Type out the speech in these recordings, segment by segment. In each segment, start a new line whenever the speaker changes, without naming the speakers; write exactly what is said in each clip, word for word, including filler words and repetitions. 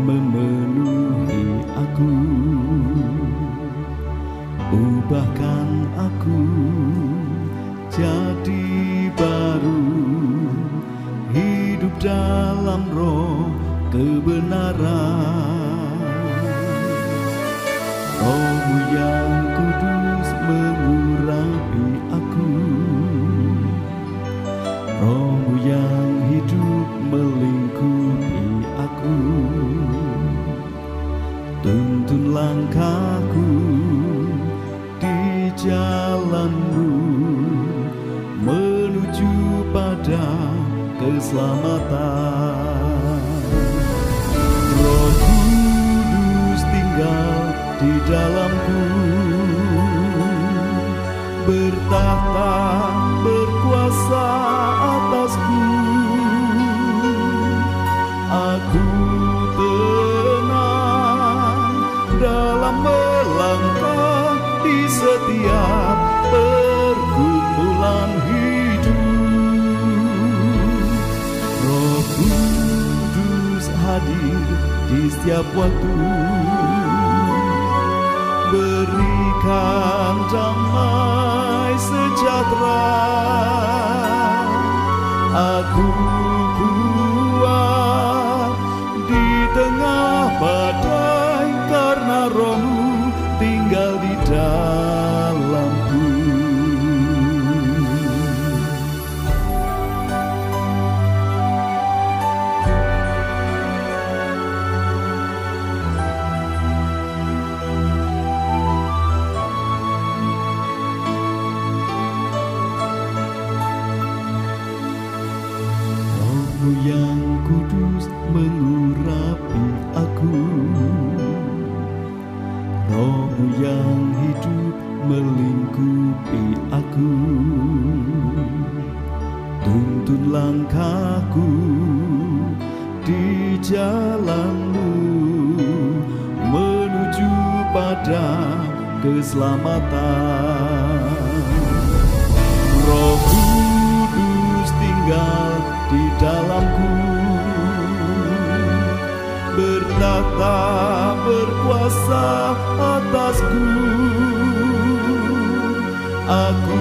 memenuhi aku. Ubahkan aku jadi baru, hidup dalam roh kebenaran. Roh-Mu yang kudus mengurapi aku, Roh-Mu yang hidup melingkupi aku. Tuntun langkahku di jalan-Mu menuju pada keselamatan. Roh Kudus tinggal di dalamku, bertahta berkuasa atasku. Aku tenang dalam melangkah di setiap pergumulan hidup. Roh Kudus hadir di setiap waktu, berikan damai sejahtera. Aku kuat di tengah badai karena Roh-Mu tinggal di dalamku. Roh-Mu yang kudus mengurapi aku, Roh-Mu yang hidup melingkupi aku. Tuntun langkahku di jalan-Mu menuju pada keselamatan. Roh Kudus tinggal di dalamku, bertahta berkuasa atasku. Aku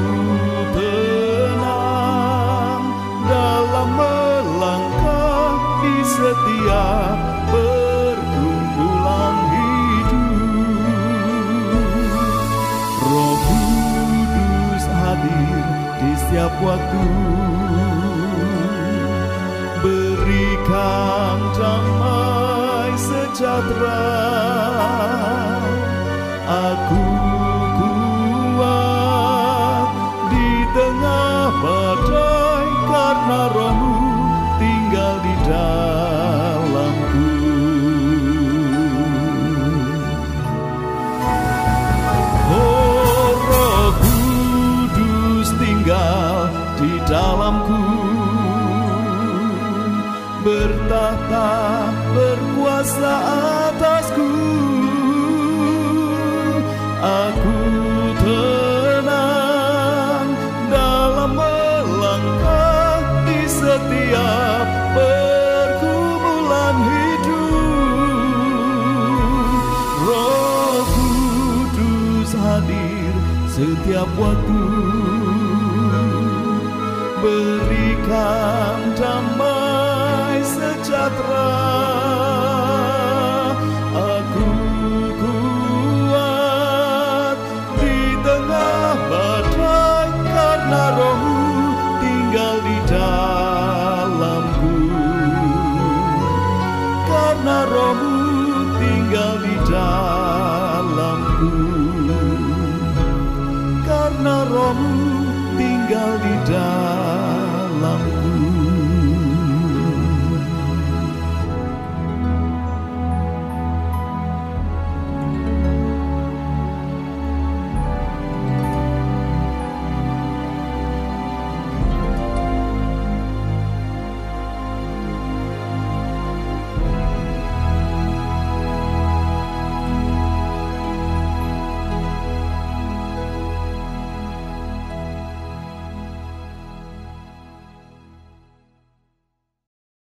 tenang dalam melangkah di setiap pergumulan hidup. Roh Kudus hadir di setiap waktu, berikan damai sejahtera. Aku kuat di tengah badai karena Roh-Mu tinggal di dalamku. Oh, Roh Kudus tinggal di dalamku, bertahta berkuasa atasku. Aku tenang dalam melangkah di setiap pergumulan hidup. Roh Kudus hadir setiap waktu, berikan damai sejahtera. Aku kuat di tengah badai karena Roh-Mu tinggal di dalamku. Karena Roh-Mu tinggal di dalamku. Karena Roh-Mu tinggal di dalamku.